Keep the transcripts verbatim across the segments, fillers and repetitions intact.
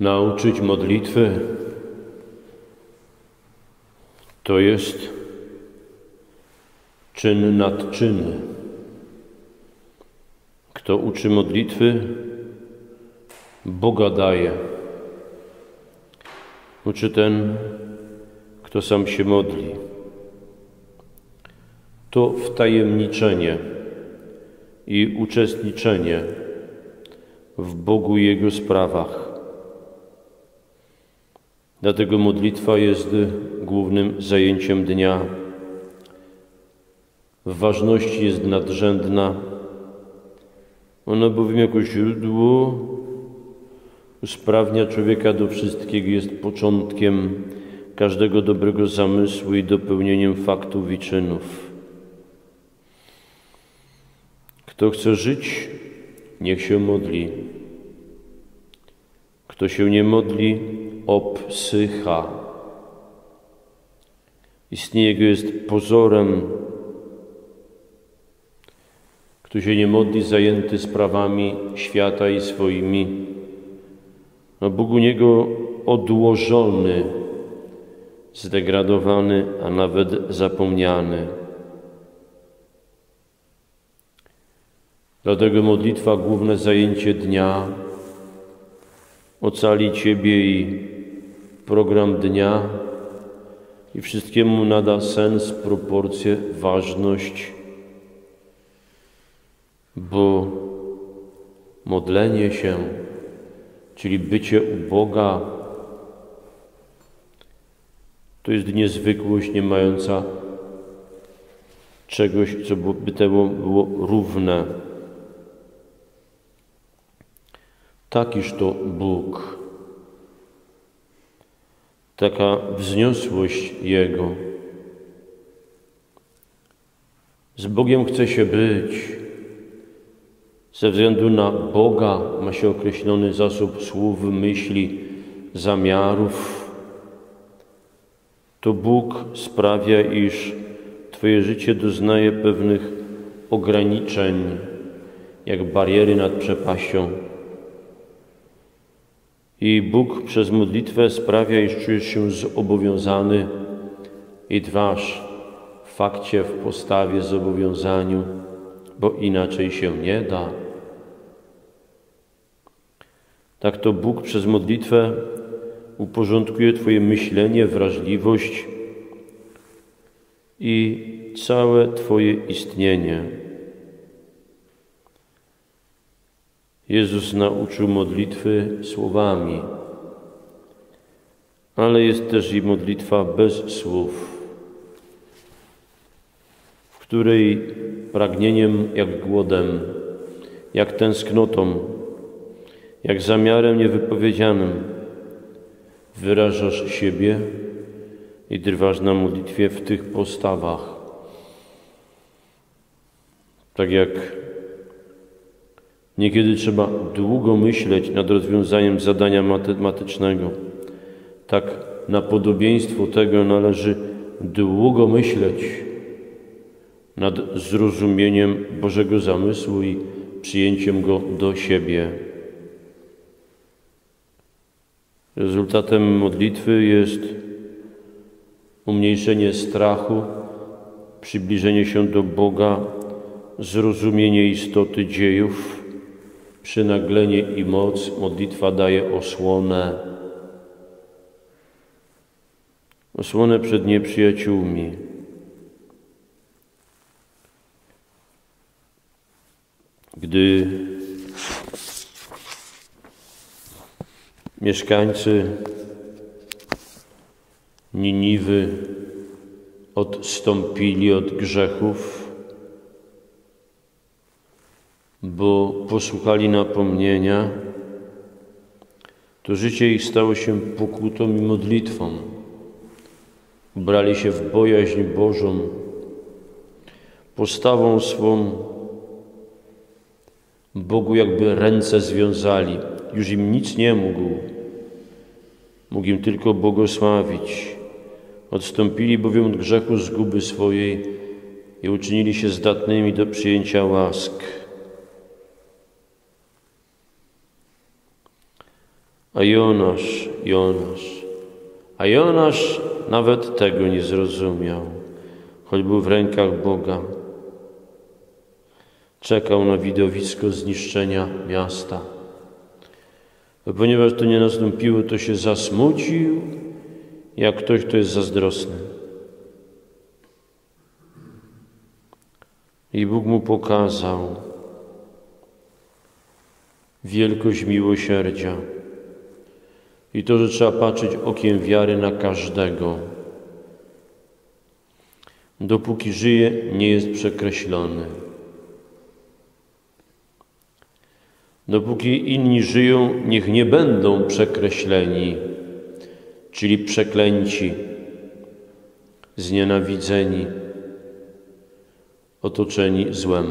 Nauczyć modlitwy to jest czyn nad czyny. Kto uczy modlitwy, Boga daje. Uczy ten, kto sam się modli. To wtajemniczenie i uczestniczenie w Bogu i Jego sprawach. Dlatego modlitwa jest głównym zajęciem dnia. W ważności jest nadrzędna. Ona bowiem jako źródło usprawnia człowieka do wszystkiego, jest początkiem każdego dobrego zamysłu i dopełnieniem faktów i czynów. Kto chce żyć, niech się modli. Kto się nie modli, obsycha. Istnienie go jest pozorem. Kto się nie modli, zajęty sprawami świata i swoimi, a Bóg u niego odłożony, zdegradowany, a nawet zapomniany. Dlatego modlitwa, główne zajęcie dnia, ocali Ciebie i program dnia i wszystkiemu nada sens, proporcje, ważność, bo modlenie się, czyli bycie u Boga, to jest niezwykłość nie mająca czegoś, co by temu było równe. Takiż to Bóg, taka wzniosłość Jego. Z Bogiem chce się być. Ze względu na Boga ma się określony zasób słów, myśli, zamiarów. To Bóg sprawia, iż Twoje życie doznaje pewnych ograniczeń, jak bariery nad przepaścią. I Bóg przez modlitwę sprawia, iż czujesz się zobowiązany i trwasz w fakcie, w postawie, zobowiązaniu, bo inaczej się nie da. Tak to Bóg przez modlitwę uporządkuje Twoje myślenie, wrażliwość i całe Twoje istnienie. Jezus nauczył modlitwy słowami, ale jest też i modlitwa bez słów, w której pragnieniem jak głodem, jak tęsknotą, jak zamiarem niewypowiedzianym wyrażasz siebie i trwasz na modlitwie w tych postawach. Tak jak niekiedy trzeba długo myśleć nad rozwiązaniem zadania matematycznego, tak na podobieństwo tego należy długo myśleć nad zrozumieniem Bożego zamysłu i przyjęciem go do siebie. Rezultatem modlitwy jest umniejszenie strachu, przybliżenie się do Boga, zrozumienie istoty dziejów, przynaglenie i moc. Modlitwa daje osłonę, osłonę przed nieprzyjaciółmi. Gdy mieszkańcy Niniwy odstąpili od grzechów, bo posłuchali napomnienia, to życie ich stało się pokutą i modlitwą. Ubrali się w bojaźń Bożą, postawą swą Bogu jakby ręce związali. Już im nic nie mógł. Mógł im tylko błogosławić. Odstąpili bowiem od grzechu zguby swojej i uczynili się zdatnymi do przyjęcia łask. A Jonasz, Jonasz, a Jonasz nawet tego nie zrozumiał, choć był w rękach Boga. Czekał na widowisko zniszczenia miasta. Bo ponieważ to nie nastąpiło, to się zasmucił, jak ktoś, kto jest zazdrosny. I Bóg mu pokazał wielkość miłosierdzia i to, że trzeba patrzeć okiem wiary na każdego. Dopóki żyje, nie jest przekreślony. Dopóki inni żyją, niech nie będą przekreśleni, czyli przeklęci, znienawidzeni, otoczeni złem.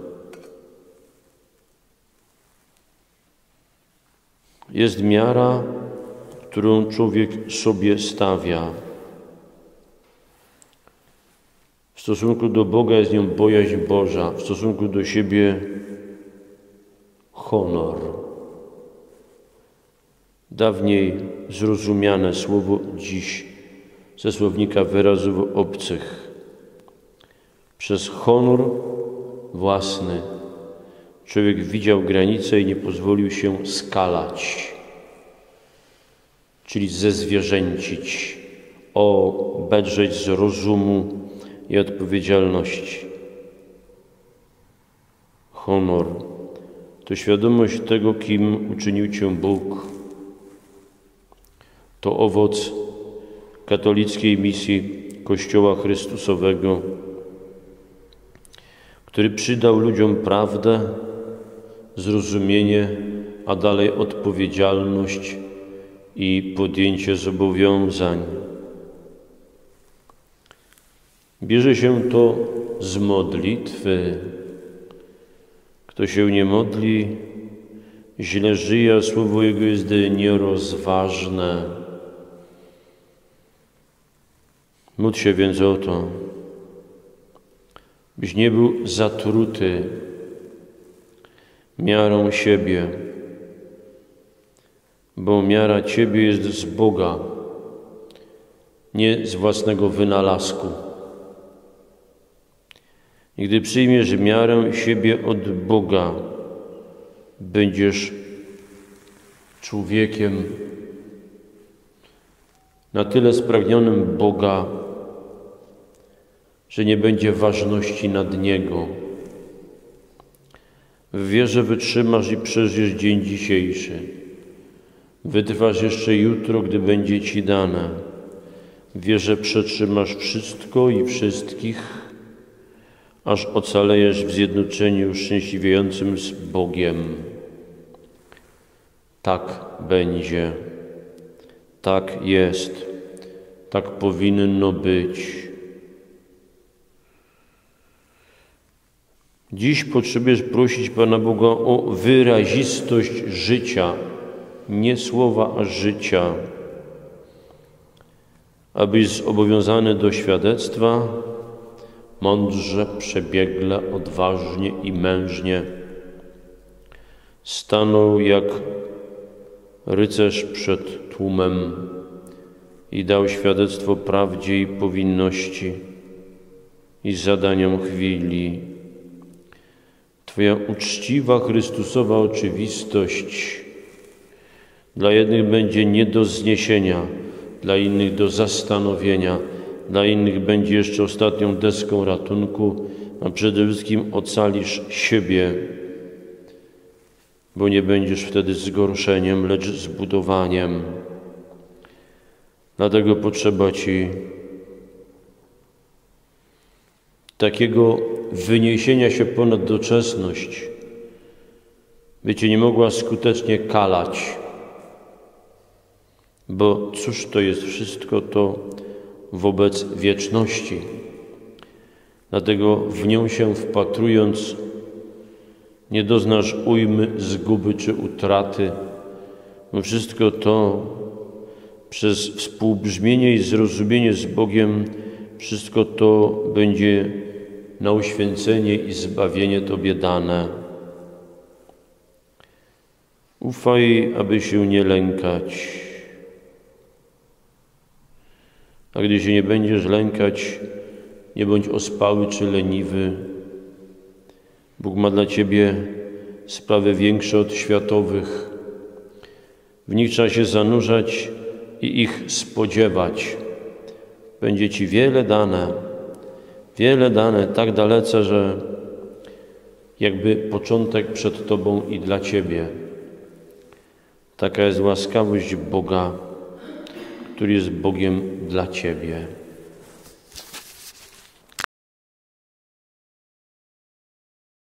Jest miara, którą człowiek sobie stawia. W stosunku do Boga jest nią bojaźń Boża, w stosunku do siebie honor. Dawniej zrozumiane słowo, dziś ze słownika wyrazów obcych. Przez honor własny człowiek widział granicę i nie pozwolił się skalać, czyli zezwierzęcić, obedrzeć z rozumu i odpowiedzialności. Honor to świadomość tego, kim uczynił Cię Bóg. To owoc katolickiej misji Kościoła Chrystusowego, który przydał ludziom prawdę, zrozumienie, a dalej odpowiedzialność i podjęcie zobowiązań. Bierze się to z modlitwy. Kto się nie modli, źle żyje, a słowo Jego jest nierozważne. Módl się więc o to, byś nie był zatruty miarą siebie, bo miara Ciebie jest z Boga, nie z własnego wynalazku. I gdy przyjmiesz miarę siebie od Boga, będziesz człowiekiem na tyle spragnionym Boga, że nie będzie ważności nad Niego. W wierze wytrzymasz i przeżyjesz dzień dzisiejszy. Wytrwasz jeszcze jutro, gdy będzie Ci dane. W wierze przetrzymasz wszystko i wszystkich, aż ocalejesz w zjednoczeniu uszczęśliwiającym z Bogiem. Tak będzie. Tak jest. Tak powinno być. Dziś potrzebujesz prosić Pana Boga o wyrazistość życia, nie słowa, a życia, abyś zobowiązany do świadectwa mądrze, przebiegle, odważnie i mężnie stanął jak rycerz przed tłumem i dał świadectwo prawdzie i powinności i zadaniom chwili. Twoja uczciwa Chrystusowa oczywistość dla jednych będzie nie do zniesienia, dla innych do zastanowienia, dla innych będzie jeszcze ostatnią deską ratunku, a przede wszystkim ocalisz siebie, bo nie będziesz wtedy zgorszeniem, lecz zbudowaniem. Dlatego potrzeba Ci takiego wyniesienia się ponad doczesność, by Cię nie mogła skutecznie kalać. Bo cóż to jest wszystko to wobec wieczności? Dlatego w nią się wpatrując nie doznasz ujmy, zguby czy utraty, bo wszystko to przez współbrzmienie i zrozumienie z Bogiem, wszystko to będzie na uświęcenie i zbawienie Tobie dane. Ufaj, aby się nie lękać. A gdy się nie będziesz lękać, nie bądź ospały czy leniwy. Bóg ma dla ciebie sprawy większe od światowych. W nich trzeba się zanurzać i ich spodziewać. Będzie ci wiele dane, wiele dane, tak dalece, że jakby początek przed tobą i dla ciebie. Taka jest łaskawość Boga, który jest Bogiem dla ciebie.